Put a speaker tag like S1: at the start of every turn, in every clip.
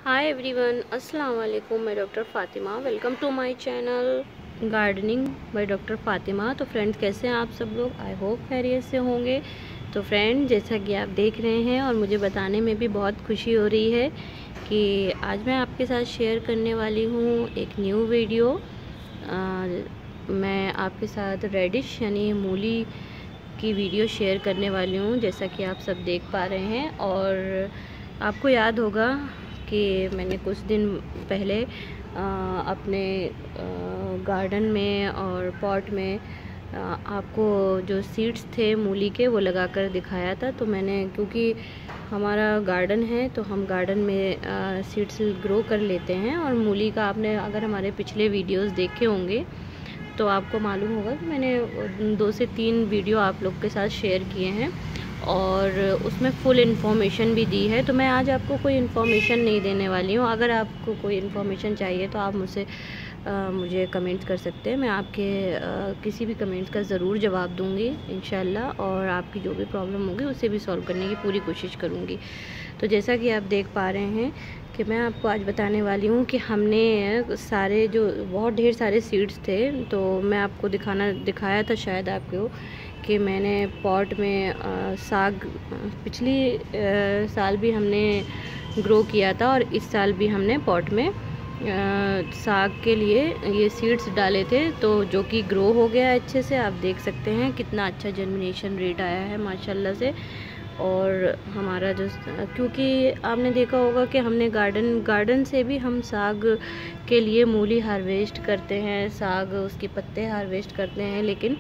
S1: Hi everyone, अस्सलाम वालेकुम। मैं doctor Fatima, welcome to my channel gardening by doctor Fatima. तो फ्रेंड्स, कैसे हैं आप सब लोग? आई होप खैरियत से होंगे। तो फ्रेंड, जैसा कि आप देख रहे हैं और मुझे बताने में भी बहुत खुशी हो रही है कि आज मैं आपके साथ शेयर करने वाली हूँ एक न्यू वीडियो। मैं आपके साथ रेडिश यानी मूली की वीडियो शेयर करने वाली हूँ, जैसा कि आप सब देख पा रहे हैं। और आपको याद होगा कि मैंने कुछ दिन पहले अपने गार्डन में और पॉट में आपको जो सीड्स थे मूली के वो लगा कर दिखाया था। तो मैंने, क्योंकि हमारा गार्डन है तो हम गार्डन में सीड्स ग्रो कर लेते हैं। और मूली का आपने अगर हमारे पिछले वीडियोस देखे होंगे तो आपको मालूम होगा कि मैंने 2 से 3 वीडियो आप लोग के साथ शेयर किए हैं और उसमें फुल इन्फॉर्मेशन भी दी है। तो मैं आज आपको कोई इन्फॉर्मेशन नहीं देने वाली हूँ। अगर आपको कोई इन्फॉर्मेशन चाहिए तो आप मुझे कमेंट्स कर सकते हैं। मैं आपके किसी भी कमेंट्स का ज़रूर जवाब दूँगी इंशाल्लाह, और आपकी जो भी प्रॉब्लम होगी उसे भी सॉल्व करने की पूरी कोशिश करूँगी। तो जैसा कि आप देख पा रहे हैं कि मैं आपको आज बताने वाली हूँ कि हमने सारे जो बहुत ढेर सारे सीड्स थे, तो मैं आपको दिखाया था शायद आपको कि मैंने पॉट में साग पिछली साल भी हमने ग्रो किया था और इस साल भी हमने पॉट में साग के लिए ये सीड्स डाले थे, तो जो कि ग्रो हो गया अच्छे से। आप देख सकते हैं कितना अच्छा जर्मिनेशन रेट आया है माशाल्लाह से। और हमारा जो, क्योंकि आपने देखा होगा कि हमने गार्डन से भी हम साग के लिए मूली हार्वेस्ट करते हैं, साग उसके पत्ते हार्वेस्ट करते हैं, लेकिन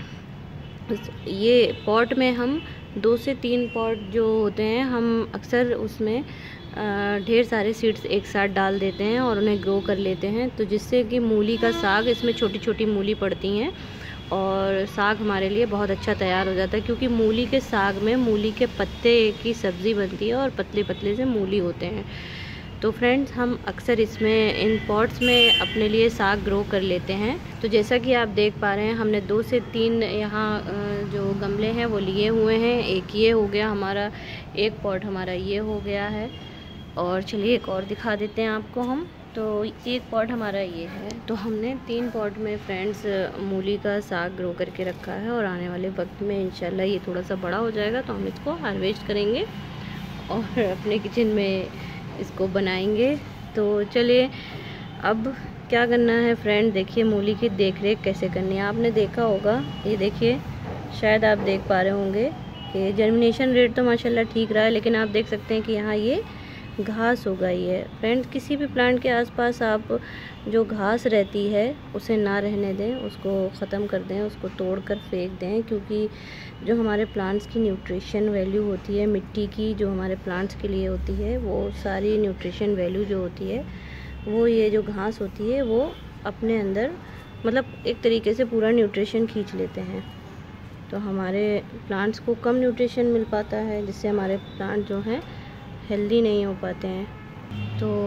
S1: ये पॉट में हम 2 से 3 पॉट जो होते हैं हम अक्सर उसमें ढेर सारे सीड्स एक साथ डाल देते हैं और उन्हें ग्रो कर लेते हैं, तो जिससे कि मूली का साग, इसमें छोटी छोटी मूली पड़ती हैं और साग हमारे लिए बहुत अच्छा तैयार हो जाता है। क्योंकि मूली के साग में मूली के पत्ते की सब्ज़ी बनती है और पतले पतले से मूली होते हैं। तो फ्रेंड्स, हम अक्सर इसमें इन पॉट्स में अपने लिए साग ग्रो कर लेते हैं। तो जैसा कि आप देख पा रहे हैं, हमने 2 से 3 यहाँ जो गमले हैं वो लिए हुए हैं। एक ये हो गया हमारा, एक पॉट हमारा ये हो गया है, और चलिए एक और दिखा देते हैं आपको हम। तो एक पॉट हमारा ये है। तो हमने 3 पॉट में फ्रेंड्स मूली का साग ग्रो करके रखा है, और आने वाले वक्त में इंशाल्लाह ये थोड़ा सा बड़ा हो जाएगा तो हम इसको हार्वेस्ट करेंगे और अपने किचन में इसको बनाएंगे। तो चलिए, अब क्या करना है फ्रेंड, देखिए मूली की देख रेख कैसे करनी है। आपने देखा होगा, ये देखिए, शायद आप देख पा रहे होंगे कि जर्मिनेशन रेट तो माशाल्लाह ठीक रहा है, लेकिन आप देख सकते हैं कि यहाँ ये घास हो गई है। फ्रेंड, किसी भी प्लांट के आसपास आप जो घास रहती है उसे ना रहने दें, उसको ख़त्म कर दें, उसको तोड़ कर फेंक दें। क्योंकि जो हमारे प्लांट्स की न्यूट्रिशन वैल्यू होती है, मिट्टी की जो हमारे प्लांट्स के लिए होती है, वो सारी न्यूट्रिशन वैल्यू जो होती है वो ये जो घास होती है वो अपने अंदर, मतलब एक तरीके से पूरा न्यूट्रिशन खींच लेते हैं। तो हमारे प्लांट्स को कम न्यूट्रिशन मिल पाता है, जिससे हमारे प्लांट जो हैं हेल्दी नहीं हो पाते हैं। तो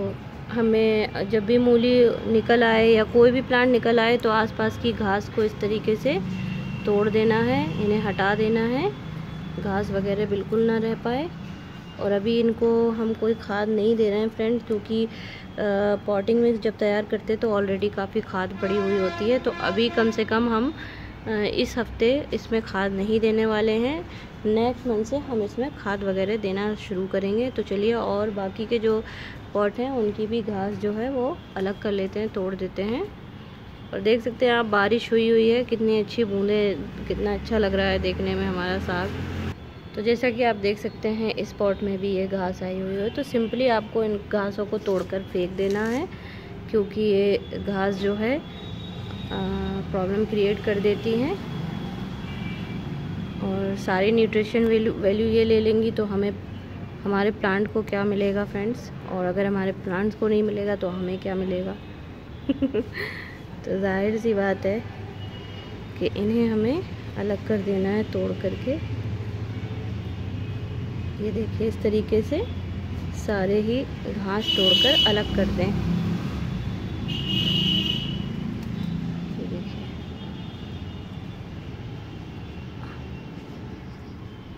S1: हमें जब भी मूली निकल आए या कोई भी प्लांट निकल आए तो आसपास की घास को इस तरीके से तोड़ देना है, इन्हें हटा देना है, घास वगैरह बिल्कुल ना रह पाए। और अभी इनको हम कोई खाद नहीं दे रहे हैं फ्रेंड, क्योंकि पॉटिंग में जब तैयार करते हैं तो ऑलरेडी काफ़ी खाद पड़ी हुई होती है। तो अभी कम से कम हम इस हफ्ते इसमें खाद नहीं देने वाले हैं। नेक्स्ट मंथ से हम इसमें खाद वगैरह देना शुरू करेंगे। तो चलिए, और बाकी के जो पॉट हैं उनकी भी घास जो है वो अलग कर लेते हैं, तोड़ देते हैं। और देख सकते हैं आप, बारिश हुई है, कितनी अच्छी बूंदें, कितना अच्छा लग रहा है देखने में हमारा साग। तो जैसा कि आप देख सकते हैं इस पॉट में भी ये घास आई हुई है। तो सिंपली आपको इन घासों को तोड़कर फेंक देना है, क्योंकि ये घास जो है प्रॉब्लम क्रिएट कर देती हैं और सारी न्यूट्रिशन वैल्यू ये ले लेंगी। तो हमें, हमारे प्लांट को क्या मिलेगा फ्रेंड्स, और अगर हमारे प्लांट्स को नहीं मिलेगा तो हमें क्या मिलेगा। तो जाहिर सी बात है कि इन्हें हमें अलग कर देना है तोड़ करके। ये देखिए, इस तरीके से सारे ही घास तोड़कर अलग कर दें। ये देखिए,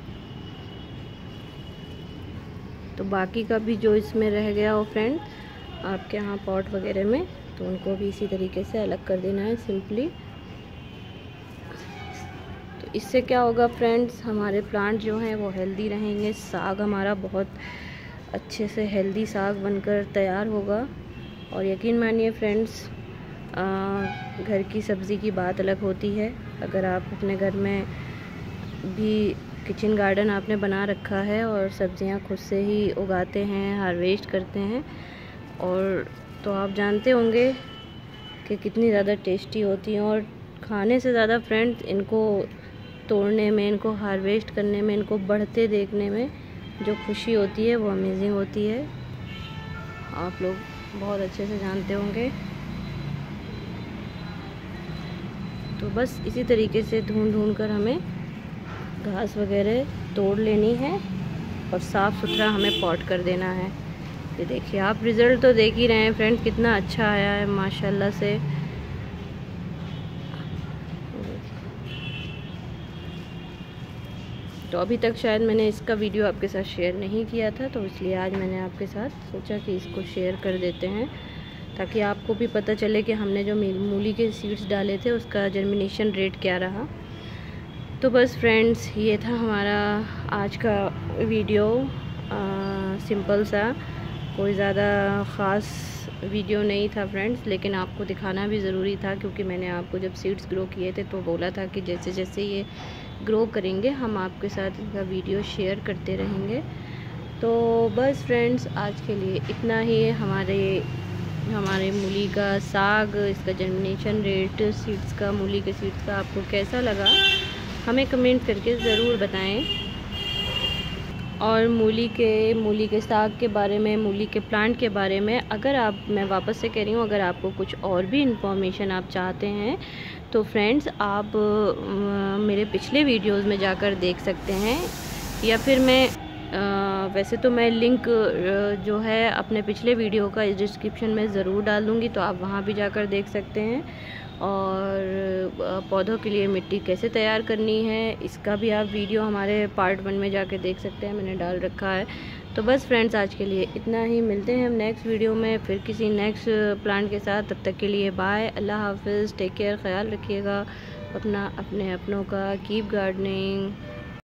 S1: तो बाकी का भी जो इसमें रह गया हो फ्रेंड, आपके यहाँ पॉट वगैरह में, तो उनको भी इसी तरीके से अलग कर देना है सिंपली। तो इससे क्या होगा फ्रेंड्स, हमारे प्लांट जो हैं वो हेल्दी रहेंगे, साग हमारा बहुत अच्छे से हेल्दी साग बनकर तैयार होगा। और यकीन मानिए फ्रेंड्स, घर की सब्ज़ी की बात अलग होती है। अगर आप अपने घर में भी किचन गार्डन आपने बना रखा है और सब्ज़ियां खुद से ही उगाते हैं, हार्वेस्ट करते हैं, और तो आप जानते होंगे कि कितनी ज़्यादा टेस्टी होती हैं। और खाने से ज़्यादा फ्रेंड्स, इनको तोड़ने में, इनको हार्वेस्ट करने में, इनको बढ़ते देखने में जो खुशी होती है वो अमेजिंग होती है। आप लोग बहुत अच्छे से जानते होंगे। तो बस इसी तरीके से ढूंढ कर हमें घास वगैरह तोड़ लेनी है और साफ़ सुथरा हमें पॉट कर देना है। ये देखिए, आप रिज़ल्ट तो देख ही रहे हैं फ्रेंड्स, कितना अच्छा आया है माशाल्लाह से। तो अभी तक शायद मैंने इसका वीडियो आपके साथ शेयर नहीं किया था, तो इसलिए आज मैंने आपके साथ सोचा कि इसको शेयर कर देते हैं, ताकि आपको भी पता चले कि हमने जो मूली के सीड्स डाले थे उसका जर्मिनेशन रेट क्या रहा। तो बस फ्रेंड्स, ये था हमारा आज का वीडियो, सिंपल सा, कोई ज़्यादा ख़ास वीडियो नहीं था फ्रेंड्स, लेकिन आपको दिखाना भी ज़रूरी था, क्योंकि मैंने आपको जब सीड्स ग्रो किए थे तो बोला था कि जैसे जैसे ये ग्रो करेंगे हम आपके साथ इनका वीडियो शेयर करते रहेंगे। तो बस फ्रेंड्स, आज के लिए इतना ही। हमारे मूली का साग, इसका जर्मिनेशन रेट सीड्स का, मूली के सीड्स का आपको कैसा लगा हमें कमेंट करके ज़रूर बताएं। और मूली के साग के बारे में, मूली के प्लांट के बारे में, मैं वापस से कह रही हूँ, अगर आपको कुछ और भी इंफॉर्मेशन आप चाहते हैं तो फ्रेंड्स आप मेरे पिछले वीडियोस में जाकर देख सकते हैं, या फिर वैसे तो मैं लिंक जो है अपने पिछले वीडियो का इस डिस्क्रिप्शन में ज़रूर डाल दूँगी, तो आप वहाँ भी जाकर देख सकते हैं। और पौधों के लिए मिट्टी कैसे तैयार करनी है, इसका भी आप वीडियो हमारे पार्ट 1 में जाके देख सकते हैं, मैंने डाल रखा है। तो बस फ्रेंड्स, आज के लिए इतना ही। मिलते हैं हम नेक्स्ट वीडियो में फिर किसी नेक्स्ट प्लांट के साथ। तब तक के लिए बाय, अल्लाह हाफिज़, टेक केयर, ख्याल रखिएगा अपना, अपने अपनों का। Keep gardening.